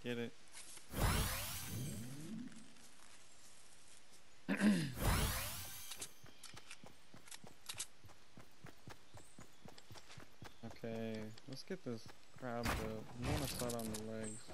Get it. Okay, let's get this crab built. You want to start on the legs.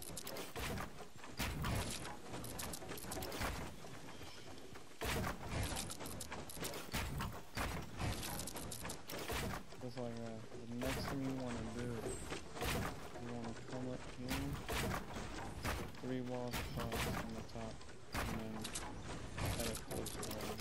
Just like that. The next thing you want to do, you want to come up here, 3 walls across on the top, and then edit those walls.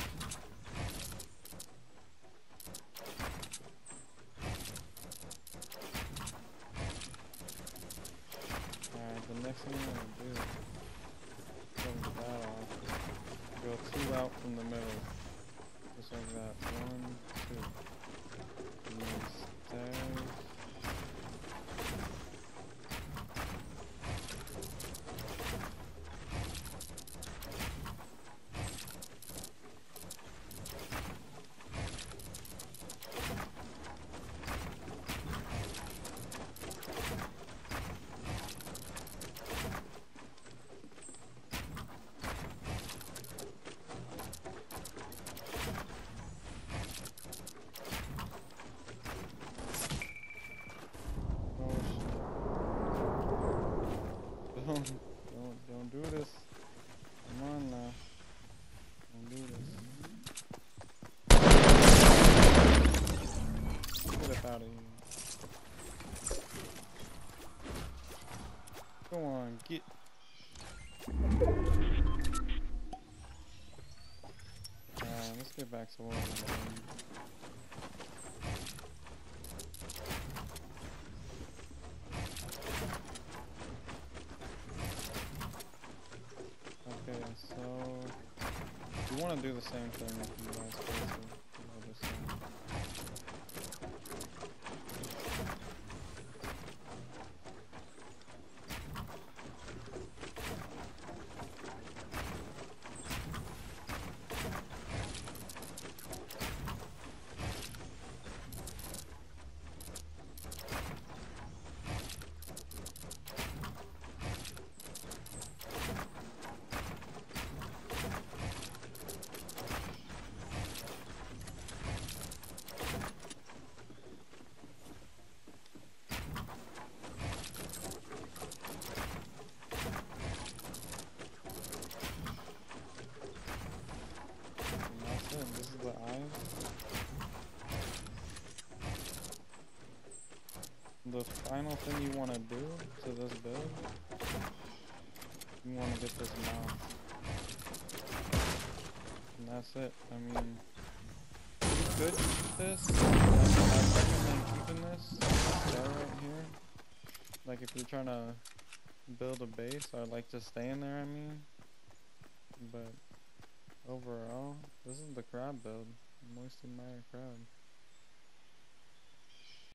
Alright, the next thing you want to do, cover that off, go 2 out from the middle, just like that, 1, 2, and then stairs. Don't do this. Come on now. Don't do this. Get up out of here. Go on, get. Let's get back to what we're doing. Okay, so you want to do the same thing with you guys go to the other side. This is the eyes. The final thing you want to do to this build, you want to get this mouth. And that's it. I mean, you could keep this. I recommend keeping this stair right here. Like if you're trying to build a base, I'd like to stay in there, I mean. But overall, this is the crab build. Moisty Mire crab.